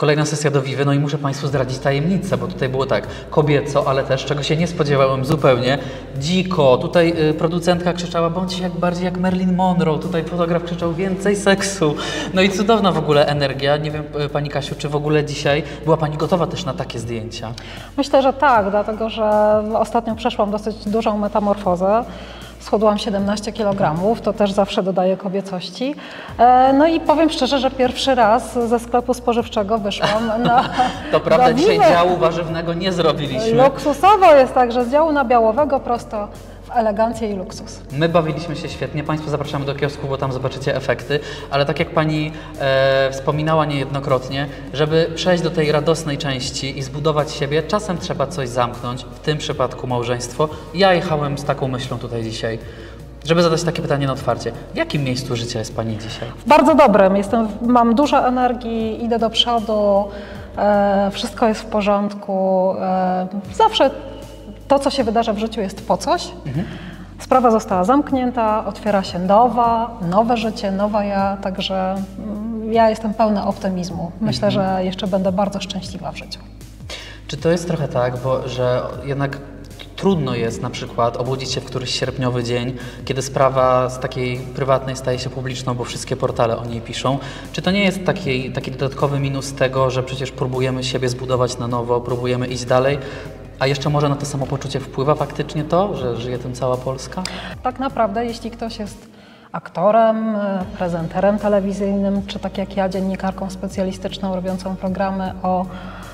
Kolejna sesja do Vivy, no i muszę Państwu zdradzić tajemnicę, bo tutaj było tak kobieco, ale też, czego się nie spodziewałem zupełnie, dziko. Tutaj producentka krzyczała, bądź bardziej jak Marilyn Monroe, tutaj fotograf krzyczał więcej seksu. No i cudowna w ogóle energia. Nie wiem, Pani Kasiu, czy w ogóle dzisiaj była Pani gotowa też na takie zdjęcia? Myślę, że tak, dlatego że ostatnio przeszłam dosyć dużą metamorfozę. Schudłam 17 kg, to też zawsze dodaje kobiecości. No i powiem szczerze, że pierwszy raz ze sklepu spożywczego wyszłam na To prawda, dzisiaj Vivy. działu warzywnego nie zrobiliśmy. Luksusowo jest tak, że z działu nabiałowego prosto w elegancję i luksus. My bawiliśmy się świetnie, Państwa zapraszamy do kiosku, bo tam zobaczycie efekty, ale tak jak Pani wspominała niejednokrotnie, żeby przejść do tej radosnej części i zbudować siebie, czasem trzeba coś zamknąć, w tym przypadku małżeństwo. Ja jechałem z taką myślą tutaj dzisiaj, żeby zadać takie pytanie na otwarcie. W jakim miejscu życia jest Pani dzisiaj? W bardzo dobrym. Mam dużo energii, idę do przodu, wszystko jest w porządku. Zawsze to, co się wydarza w życiu, jest po coś. Sprawa została zamknięta, otwiera się nowe życie, nowa ja, także ja jestem pełna optymizmu. Myślę, że jeszcze będę bardzo szczęśliwa w życiu. Czy to jest trochę tak, że jednak trudno jest na przykład obudzić się w któryś sierpniowy dzień, kiedy sprawa z takiej prywatnej staje się publiczną, bo wszystkie portale o niej piszą. Czy to nie jest taki dodatkowy minus tego, że przecież próbujemy siebie zbudować na nowo, próbujemy iść dalej, a jeszcze może na to samopoczucie wpływa faktycznie to, że żyje tym cała Polska? Tak naprawdę, jeśli ktoś jest aktorem, prezenterem telewizyjnym, czy tak jak ja, dziennikarką specjalistyczną robiącą programy o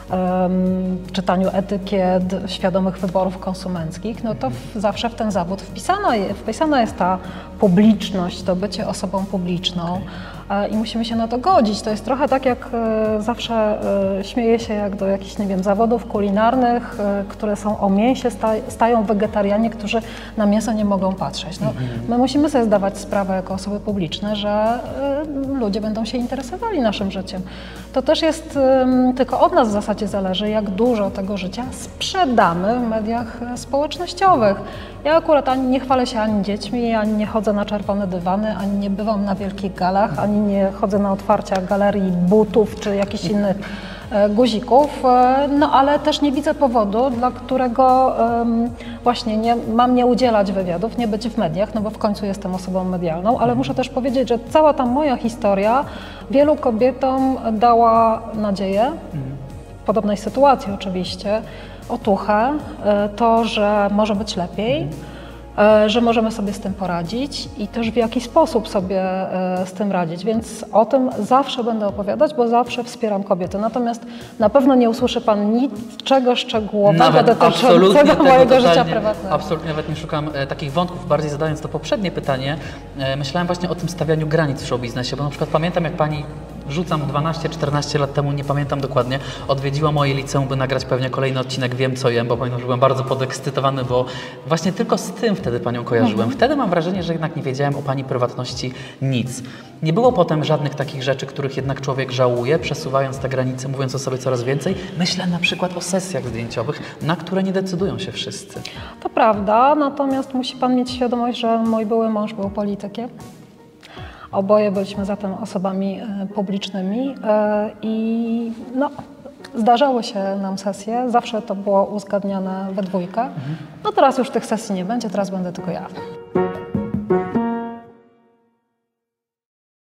czytaniu etykiet, świadomych wyborów konsumenckich, no to zawsze w ten zawód wpisana jest ta publiczność, to bycie osobą publiczną i musimy się na to godzić. To jest trochę tak, jak zawsze śmieję się, jak do jakichś, nie wiem, zawodów kulinarnych, które są o mięsie, stają wegetarianie, którzy na mięso nie mogą patrzeć. No, my musimy sobie zdawać sprawę jako osoby publiczne, że ludzie będą się interesowali naszym życiem. To też jest tylko od nas w zasadzie zależy, jak dużo tego życia sprzedamy w mediach społecznościowych. Ja akurat ani nie chwalę się ani dziećmi, ani nie chodzę na czerwone dywany, ani nie bywam na wielkich galach, ani nie chodzę na otwarcia galerii butów czy jakichś innych guzików, no ale też nie widzę powodu, dla którego właśnie mam nie udzielać wywiadów, nie być w mediach, no bo w końcu jestem osobą medialną, ale muszę też powiedzieć, że cała ta moja historia wielu kobietom dała nadzieję, w podobnej sytuacji oczywiście, otuchę, to, że może być lepiej, że możemy sobie z tym poradzić i też w jaki sposób sobie z tym radzić, więc o tym zawsze będę opowiadać, bo zawsze wspieram kobiety. Natomiast na pewno nie usłyszy Pan niczego szczegółowego dotyczącego mojego życia prywatnego. Absolutnie, nawet nie szukam takich wątków. Bardziej zadając to poprzednie pytanie, myślałem właśnie o tym stawianiu granic w showbiznesie, bo na przykład pamiętam, jak Pani, rzucam 12-14 lat temu, nie pamiętam dokładnie, odwiedziła moje liceum, by nagrać pewnie kolejny odcinek Wiem co jem, bo pamiętam, że byłem bardzo podekscytowany, bo właśnie tylko z tym wtedy Panią kojarzyłem. Wtedy mam wrażenie, że jednak nie wiedziałem o Pani prywatności nic. Nie było potem żadnych takich rzeczy, których jednak człowiek żałuje, przesuwając te granice, mówiąc o sobie coraz więcej. Myślę na przykład o sesjach zdjęciowych, na które nie decydują się wszyscy. To prawda, natomiast musi Pan mieć świadomość, że mój były mąż był politykiem. Oboje byliśmy zatem osobami publicznymi i no, zdarzały się nam sesje, zawsze to było uzgadniane we dwójkę. No teraz już tych sesji nie będzie, teraz będę tylko ja.